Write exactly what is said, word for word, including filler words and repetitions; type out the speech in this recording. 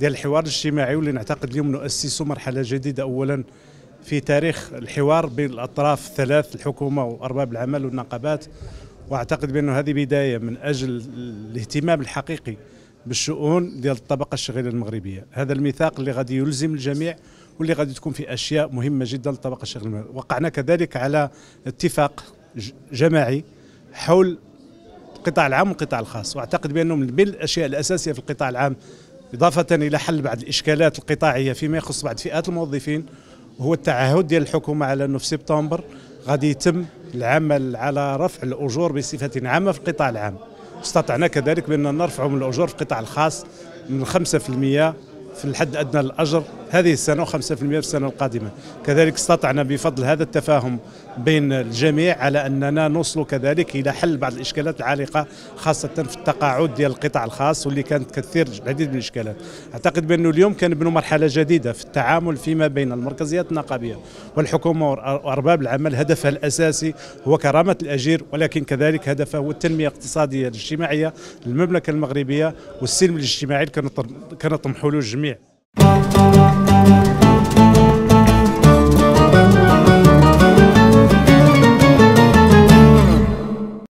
ديال الحوار الاجتماعي، واللي نعتقد اليوم نؤسس مرحله جديده اولا في تاريخ الحوار بين الاطراف الثلاث، الحكومه وارباب العمل والنقابات. واعتقد بانه هذه بدايه من اجل الاهتمام الحقيقي بالشؤون ديال الطبقه الشغيله المغربيه. هذا الميثاق اللي غادي يلزم الجميع، واللي غادي تكون فيه اشياء مهمه جدا للطبقه الشغيله المغربيه. وقعنا كذلك على اتفاق جماعي حول القطاع العام والقطاع الخاص، واعتقد بانه من بين الاشياء الاساسيه في القطاع العام اضافه الى حل بعض الاشكالات القطاعيه فيما يخص بعض فئات الموظفين، هو التعهد ديال الحكومه على انه في سبتمبر غادي يتم العمل على رفع الاجور بصفه عامه في القطاع العام. استطعنا كذلك بان نرفع من الاجور في القطاع الخاص من خمسة بالمئة في الحد الادنى للاجر هذه السنه وخمسة بالمئة في السنه القادمه. كذلك استطعنا بفضل هذا التفاهم بين الجميع على اننا نوصل كذلك الى حل بعض الاشكالات العالقه، خاصه في التقاعد ديال القطاع الخاص، واللي كانت كثير العديد من الاشكالات. اعتقد بانه اليوم كنبنوا مرحله جديده في التعامل فيما بين المركزيات النقابيه والحكومه وارباب العمل. هدفها الاساسي هو كرامه الاجير، ولكن كذلك هدفها هو التنميه الاقتصاديه الاجتماعيه للمملكه المغربيه والسلم الاجتماعي اللي كنطمحوا له الجميع.